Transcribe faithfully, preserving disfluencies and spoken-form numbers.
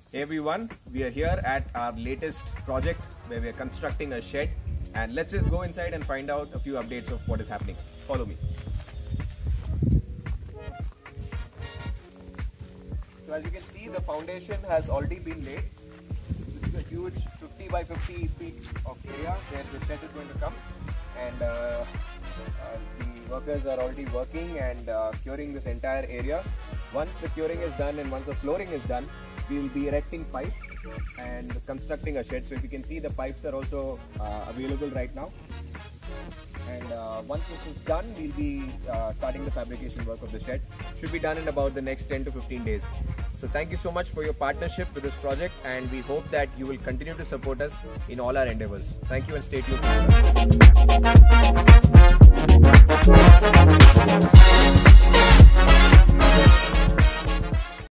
Hey everyone, we are here at our latest project where we are constructing a shed, and let's just go inside and find out a few updates of what is happening. Follow me. So as you can see, the foundation has already been laid. This is a huge fifty by fifty feet of area where the shed is going to come, and uh, uh, the workers are already working and uh, curing this entire area. Once the curing is done and once the flooring is done, we will be erecting pipes and constructing a shed. So if you can see, the pipes are also uh, available right now. And uh, once this is done, we'll be uh, starting the fabrication work of the shed. Should be done in about the next ten to fifteen days. So thank you so much for your partnership with this project, and we hope that you will continue to support us in all our endeavors. Thank you, and stay tuned.